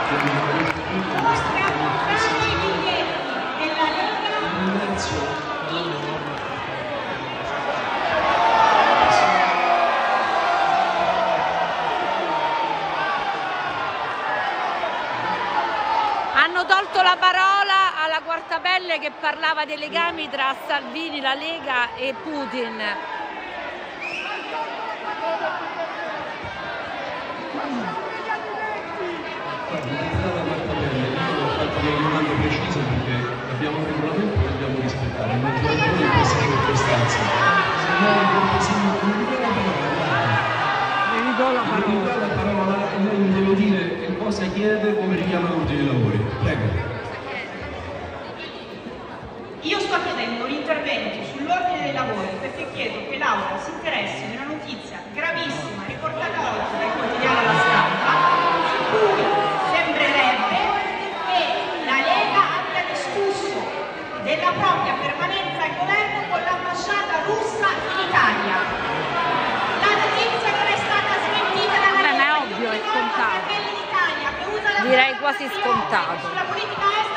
Hanno tolto la parola alla Quartabelle che parlava dei legami tra Salvini, la Lega e Putin. Una domanda precisa perché abbiamo un regolamento che dobbiamo rispettare, non ci ragione in queste circostanze. Se Vi do la parola, lei mi deve dire che cosa chiede come richiama l'ordine dei lavori. Prego. Io sto chiedendo un intervento sull'ordine dei lavori perché chiedo che l'Aula si interessi di una notizia gravissima riportata oggi dal quotidiano La Stampa, in cui sembrerebbe che la Lega abbia discusso della propria permanenza al governo con l'ambasciata russa in Italia. La notizia non è stata smentita dalla Lega. È ovvio, è scontato. Fratelli d'Italia che usa la direi quasi scontato. sulla politica estera